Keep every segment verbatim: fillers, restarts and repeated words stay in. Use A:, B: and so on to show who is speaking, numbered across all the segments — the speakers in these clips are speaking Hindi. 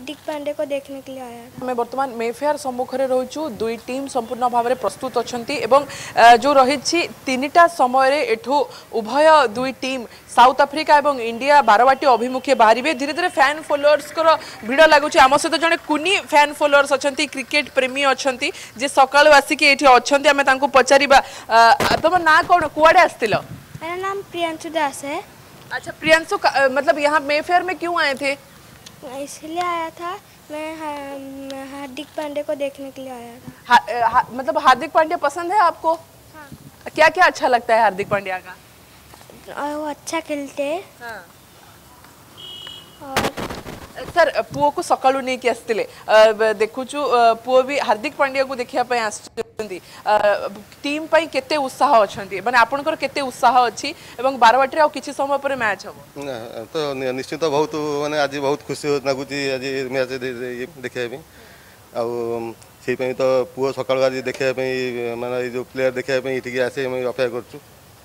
A: हार्दिक पांडे को देखने के लिए आया था।
B: मैं वर्तमान मेफेयर सम्मुख में रही दुई टीम संपूर्ण भाव में प्रस्तुत अच्छा जो रही तीनटा समय एठू उभय दुई टीम साउथ अफ्रिका और इंडिया बारवाटी अभिमुखे बाहर धीरे धीरे फैन फॉलोअर्स भिड़ लगुच आम सहित जड़े कुनी फैन फॉलोअर्स अच्छा क्रिकेट प्रेमी अच्छा जे सका आसिक ये अच्छा पचार तुम ना कौन कुआड़े आसतिल?
A: मेरा नाम प्रियांशु दास है।
B: अच्छा प्रियांशु मतलब यहाँ मेफेयर में क्यों आए थे?
A: इसलिए आया था, मैं हा, हार्दिक पांडे को देखने के लिए आया था।
B: हा, हा, मतलब हार्दिक पांड्या पसंद है आपको?
A: हाँ।
B: क्या क्या अच्छा लगता है हार्दिक पांड्या का?
A: और वो अच्छा खेलते हैं।
B: हाँ।
A: और
B: सर पुओ को सकाळू नहीं कि आसतिले देखुचु पुओ भी हार्दिक पांड्या को देखिया पय आछंती टीम पय केते उत्साह अछंती माने आपनकर केते उत्साह अछि एवं बारवाटी आ किछि समय पर मैच हबो
C: तो निश्चित बहुत माने आज बहुत खुशी लागुची आज मैच देखिया पे आ से पय तो पुओ सकाळू आज देखिया पे माने जो प्लेयर देखिया पे इठी आसे हम अपेक्षा करछु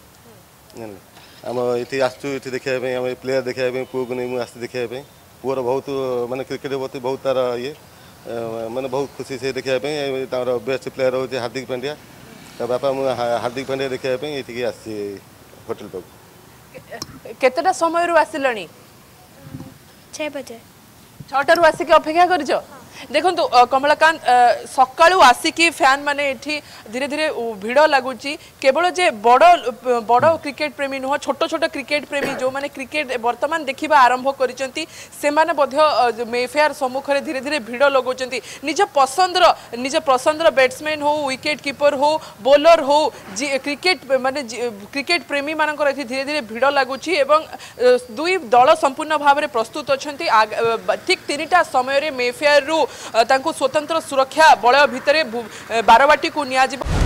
C: हम इठी आछू इठी देखिया पे हम प्लेयर देखिया पे पुओ को नहीं मु आसे देखिया पे पुअर बहुत माने क्रिकेट प्रति बहुत तार ये माने बहुत खुशी से देखिए तार बेस्ट प्लेयर हो हार्दिक पांड्या तो बापा मु हार्दिक पांड्या देखिए ये आसी होटल तक
B: केतेटा समय रु आसिलणी?
A: छह बजे
B: छटारू आसिक अपेक्षा कर देखो कमलाकांत सकाळू आसिकी फैन माने एठी धीरे धीरे भिड़ लगुच केवल जे बड़ बड़ क्रिकेट प्रेमी नुह छोट छोट क्रिकेट प्रेमी जो माने क्रिकेट वर्तमान देखिबा आरंभ करिसेंती से माने बध्य मेफेयर सम्मुख में धीरे धीरे भिड़ लगौंती निज पसंदर निज पसंदर बैट्समैन हो विकेट कीपर हो बॉलर हो क्रिकेट माने क्रिकेट प्रेमी मानकर धीरे धीरे भिड़ लगुच दुई दल संपूर्ण भाव में प्रस्तुत अच्छा ठीक तीन टा समय मेफेयर रु तांको स्वतंत्र सुरक्षा बलय भितर बारवाटी को निया